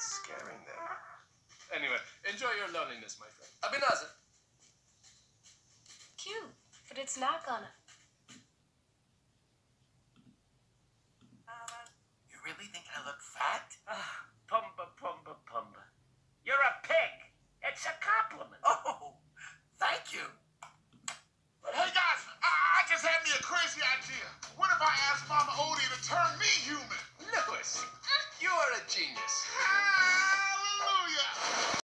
It's scaring them. Anyway, enjoy your loneliness, my friend. Abinaza. Cute, but it's not gonna. You really think I look fat? Pumba, Pumba, Pumba. You're a pig. It's a compliment. Oh, thank you. Hey guys, I just had me a crazy idea.